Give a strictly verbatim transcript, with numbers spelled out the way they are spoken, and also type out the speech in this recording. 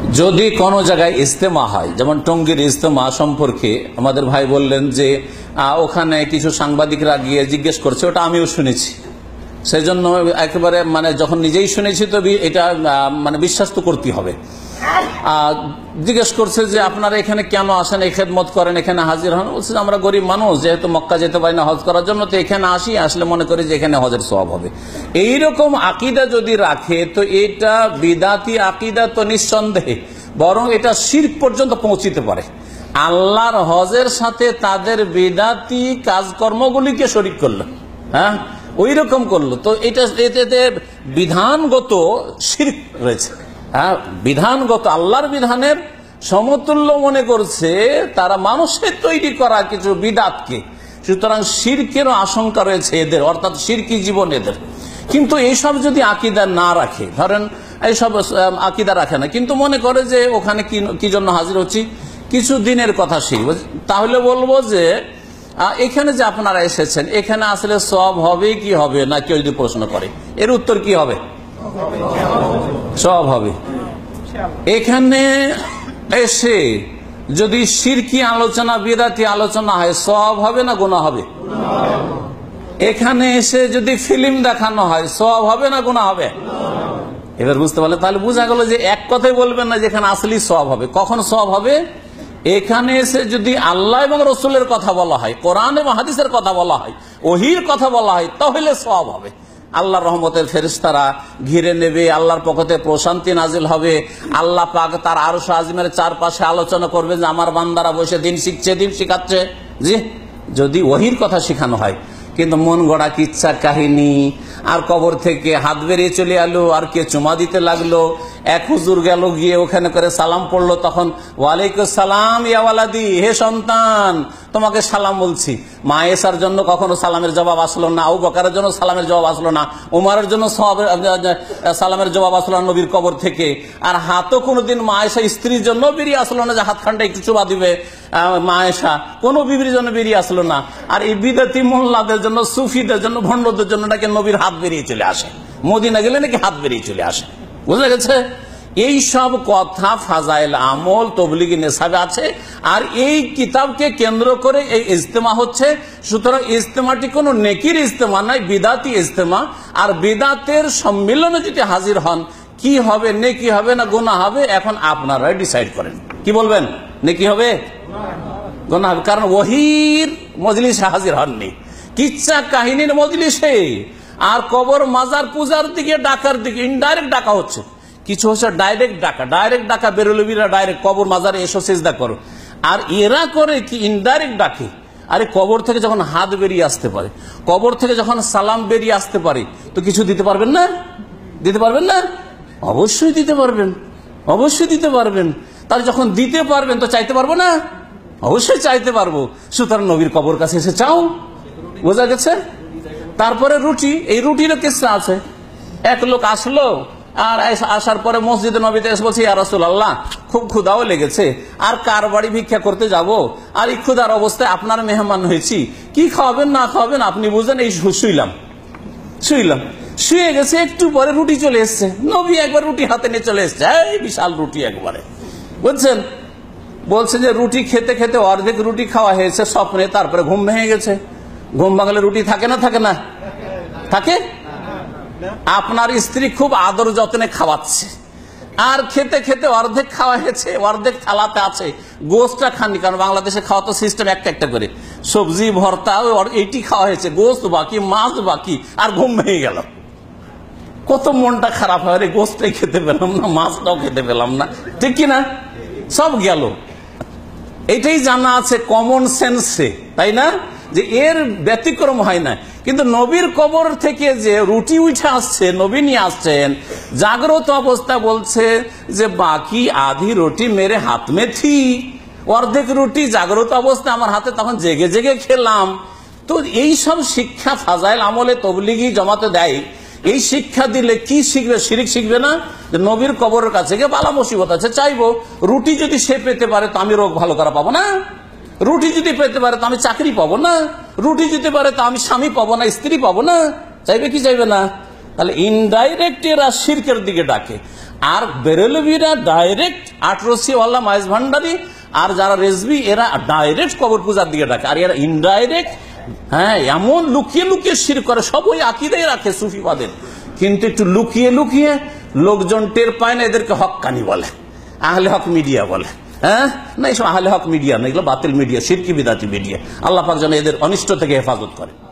যদি কোনো জায়গায় ইজতেমা হয়, যেমন টঙ্গীর ইজতেমা সম্পর্কে আমাদের ভাই বললেন যে ওখানে কিছু সাংবাদিকরা গিয়ে জিজ্ঞেস করছে, ওটা আমিও শুনেছি, সেই জন্য একেবারে মানে যখন নিজেই শুনেছি তো এটা মানে বিশ্বাস তো করতে হবে। জিজ্ঞেস করছে যে আপনারা এখানে কেন আসেন, এই খেদমত করেন, এখানে হাজির হন। বলছে আমরা গরিব মানুষ, যেহেতু মক্কা যেতে পারি না হজ করার জন্য, তো এখানে আসি, আসলে মনে করি যে এখানে হজের সওয়াব হবে। এইরকম আকিদা যদি রাখে তো এটা বিদাতি আকিদা তো নিঃসন্দেহে, বরং এটা শিরক পর্যন্ত পৌঁছিতে পারে। আল্লাহর হজের সাথে তাদের বিদাতি কাজকর্মগুলিকে শরীক করলো, হ্যাঁ ওই রকম করলো, তো এটা এতে বিধানগত শিরক রয়েছে। হ্যাঁ বিধানগত আল্লাহর বিধানের সমতুল্য মনে করছে তারা মানুষের তৈরি করা কিছু বিদাতকে, সুতরাং শিরকেরও আশঙ্কা রয়েছে এদের, অর্থাৎ শিরকি জীবন এদের। কিন্তু এইসব যদি আকিদা না রাখে, ধরেন এইসব আকিদা রাখে না, কিন্তু মনে করে যে ওখানে কি কি জন্য হাজির হচ্ছি, কিছু দিনের কথা শিখব, তাহলে বলবো যে এখানে যে আপনারা এসেছেন এখানে আসলে সওয়াব হবে কি হবে না, কেউ যদি প্রশ্ন করে এর উত্তর কি হবে? সওয়াব হবে। এখানে এসে যদি শিরকি আলোচনা বিদাতি আলোচনা হয় সওয়াব হবে না গুনাহ হবে? এখানে এসে যদি ফিল্ম দেখানো হয় সওয়াব হবে না গুনাহ হবে? এবার বুঝতে পারলে, তাহলে বোঝা গেল যে এক কথাই বলবেন না যেখানে আসলে সওয়াব হবে। কখন সওয়াব হবে? এখানে এসে যদি আল্লাহ এবং রসুলের কথা বলা হয়, কোরআন এবং হাদিসের কথা বলা হয়, ওহির কথা বলা হয়, তাহলে সওয়াব হবে। আল্লাহর রহমতের ফেরেশতারা ঘিরে নেবে, আল্লাহর পক্ষ থেকে প্রশান্তি নাজিল হবে, আল্লাহ পাক তার আরশ আজিমের চারপাশে আলোচনা করবে যে আমার বান্দারা বসে দিন শিখছে, দিন শিখাচ্ছে। জি, যদি ওহির কথা শেখানো হয়। কিন্তু মন গড়া কিচ্ছা কাহিনী, আর কবর থেকে হাত বেরিয়ে চলে এলো, আর কে চুমা দিতে লাগলো, এক হুজুর গেল গিয়ে ওখানে করে সালাম পড়লো, তখন ওয়ালাইকুম সালাম ইয়া ওয়ালাদি, হে সন্তান তোমাকে সালাম বলছি। মা এসার জন্য কখনো সালামের জবাব আসলো না, আবু বকরের জন্য সালামের জবাব আসলো না, উমারের জন্য সালামের জবাব আসলো না নবীর কবর থেকে। আর হাতও কোনোদিন মা এসা স্ত্রীর জন্য বেরিয়ে আসলো না যে হাত খানটা একটু চুমা দিবে মা এসা, কোনো বিবির জন্য বেরিয়ে আসলো না। আর এই বিদাতি মোল্লাদের জন্য, সুফিদের জন্য, ভণ্ডদের জন্য নাকি নবীর হাত বেরিয়ে চলে আসে, মদিনা গেলে নাকি হাত বেরিয়ে চলে আসে। বুঝা গেছে? এই সব কথা ফাজাইল আমল তবলিগি নেশাবে আছে, আর এই কিতাবকে কেন্দ্র করে এই ইজতেমা হচ্ছে। সুতরাং ইজতেমাটি কোনো নেকির ইজতেমা নয়, বিদাতি ইজতেমা। আর বিদাতের সম্মিলনে যদি হাজির হন, কি হবে, নেকি হবে না গুনাহ হবে, এখন আপনারাই ডিসাইড করেন। কি বলবেন, নেকি হবে গুনাহ হবে? কারণ ওহির মজলিসে হাজির হননি, কিচ্ছা কাহিনীর মজলিসে আর কবর মাজার পূজার দিকে ডাকার দিকে ইনডাইরেক্ট ডাকা হচ্ছে। কিছু হচ্ছে ডাইরেক্ট ডাকা, ডাইরেক্ট ডাকা বেরোলবিরা ডাইরেক্ট কবর মাজারে এসো সিজদা করো। আর এরা করে কি ইনডাইরেক্ট ডাকে। আরে কবর থেকে যখন হাত বেরিয়ে আসতে পারে, কবর থেকে যখন সালাম বেরিয়ে আসতে পারে, তো কিছু দিতে পারবেন না? দিতে পারবেন না? অবশ্যই দিতে পারবেন, অবশ্যই দিতে পারবেন। তাহলে যখন দিতে পারবেন তো চাইতে পারবো না? অবশ্যই চাইতে পারবো। সুতরাং নবীর কবর কাছে এসে চাও। বোঝা গেছে? তারপরে রুটি, এই রুটিরও কিসসা আছে। এক লোক আসলো, আর আসার পরে মসজিদে নবীতে এসে বলছে ইয়া রাসূলুল্লাহ খুব ক্ষুধাও লেগেছে, আর কার বাড়ি ভিক্ষা করতে যাব, আর এই ক্ষুধার অবস্থায় আপনার মেহমান হয়েছি, কি খাওয়াবেন না খাওয়াবেন আপনি বুঝেন। এই শুইলাম শুইলাম শুয়ে গেছে, একটু পরে রুটি চলে এসছে, নবী একবার রুটি হাতে নিয়ে চলে এসছে, এই বিশাল রুটি একবারে, বুঝছেন। বলছে যে রুটি খেতে খেতে অর্ধেক রুটি খাওয়া হয়েছে স্বপ্নে, তারপরে ঘুম ভেঙে গেছে। ঘুম ভাঙলে রুটি থাকে না থাকে না? থাকে। আপনার স্ত্রী খুব আদর যত্নে খাওয়াচ্ছে, আর খেতে খেতে অর্ধেক খাওয়া হয়েছে, অর্ধেক থালাতে আছে, গোস্তটা খাননি, কারণ বাংলাদেশে খাওয়া তো সিস্টেম একটা একটা করে, সবজি ভর্তা এইটি খাওয়া হয়েছে, গোস্ত বাকি, মাছ বাকি, আর ঘুম ভেঙে গেল। কত মনটা খারাপ হয়, রে গোস্তটাই খেতে পেলাম না, মাছটাও খেতে পেলাম না, ঠিক কিনা? সব গেল। এটাই জানা আছে কমন সেন্সে, তাই না, যে এর ব্যতিক্রম হয় না। কিন্তু নবীর কবর থেকে যে রুটি উঠে আসছে, নবী নিয়ে আসছেন জাগ্রত অবস্থা, বলছে যে বাকি আধি রুটি মেরে হাত মে থি, অর্ধেক রুটি জাগ্রত অবস্থা আমার হাতে, তখন জেগে জেগে খেলাম। তো এই সব শিক্ষা ফাজাইল আমলে তবলিগি জমাতে দেয়। এই শিক্ষা দিলে কি শিখবে? শিরিক শিখবে না? যে নবীর কবরের কাছে গিয়ে বালা মুসিবত আছে চাইবো, রুটি যদি সে পেতে পারে তো আমি রোগ ভালো করা পাবো না, রুটি যদি পেতে পারে তো আমি চাকরি পাবো না, রুটি যদি পারে তো আমি স্বামী পাবো না, স্ত্রী পাবো না, চাইবে কি চাইবে না? তাহলে ইনডাইরেক্ট এরা শিরকের দিকে ডাকে। আর বেরেলভিরা ডাইরেক্ট আটরসি ওয়াল্লা মাইজ ভান্ডারি আর যারা রেজবি এরা ডাইরেক্ট কবর পূজার দিকে ডাকে, আর এরা ইনডাইরেক্ট হ্যাঁ এমন লুকিয়ে লুকিয়ে শিরক করে। সব ওই আকিদাই রাখে সুফিবাদের, কিন্তু একটু লুকিয়ে লুকিয়ে লোকজন টের পায় না, এদেরকে হক্কানি বলে, আহলে হক মিডিয়া বলে। হ্যাঁ না, এইসব আহলে হক মিডিয়া না, এগুলো বাতিল মিডিয়া, শিরকি বিদাতি মিডিয়া। আল্লাহ পাক যেন এদের অনিষ্ট থেকে হেফাজত করে।